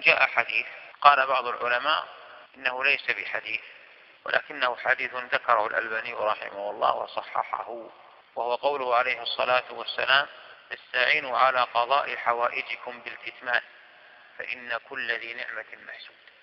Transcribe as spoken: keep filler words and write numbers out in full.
جاء حديث قال بعض العلماء إنه ليس بحديث، ولكنه حديث ذكره الألباني رحمه الله وصححه، وهو قوله عليه الصلاة والسلام: استعينوا على قضاء حوائجكم بالكتمان فإن كل ذي نعمة محسود.